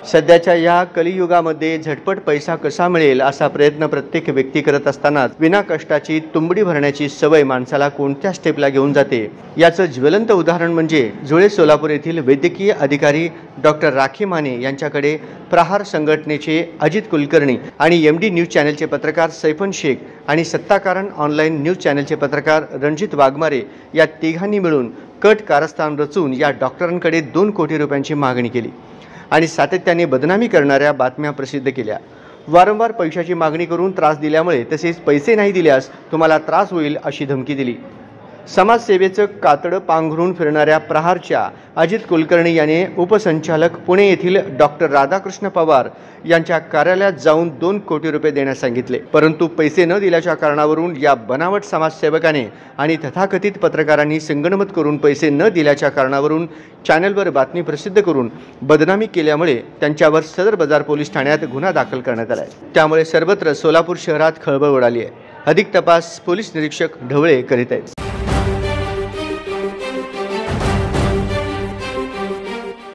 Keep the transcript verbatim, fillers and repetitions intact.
सध्याच्या या कलियुगामध्ये झटपट पैसा कसा मिळेल असा प्रयत्न प्रत्येक व्यक्ती करत असताना विना कष्टाची तुंबडी भरण्याची सवय माणसाला कोणत्या स्टेपला घेऊन जाते याचं ज्वलंत उदाहरण म्हणजे जुळे सोलापूर येथील वैद्यकीय अधिकारी डॉक्टर राखी माने यांच्याकडे प्रहार संघटनेचे अजित कुलकर्णी आणि एम डी न्यूज चॅनलचे पत्रकार सैफन शेख आणि सत्ताकारण ऑनलाईन न्यूज चॅनलचे पत्रकार रणजित वाघमारे या तिघांनी मिळून कट कारस्थान रचून या डॉक्टरांकडे दोन कोटी रुपयांची मागणी केली आणि सातत्याने बदनामी करणाऱ्या बातम्या प्रसिद्ध केल्या। वारंवार पैशाची मागणी करून त्रास दिल्यामुळे तसेच पैसे नाही दिल्यास तुम्हाला त्रास होईल अशी धमकी दिली। समाजसेवेचं कातडं पांघरून फिरणाऱ्या प्रहारच्या अजित कुलकर्णी याने उपसंचालक पुणे येथील डॉक्टर राधाकृष्ण पवार यांच्या कार्यालयात जाऊन दोन कोटी रुपये देण्यास सांगितले, परंतु पैसे न दिल्याच्या कारणावरून या बनावट समाजसेवकाने आणि तथाकथित पत्रकारांनी संगनमत करून पैसे न दिल्याच्या कारणावरून चॅनलवर बातमी प्रसिद्ध करून बदनामी केल्यामुळे त्यांच्यावर सदर बाजार पोलीस ठाण्यात गुन्हा दाखल करण्यात आला आहे। त्यामुळे सर्वत्र सोलापूर शहरात खळबळ उडाली आहे। अधिक तपास पोलीस निरीक्षक ढवळे करीत आहेत।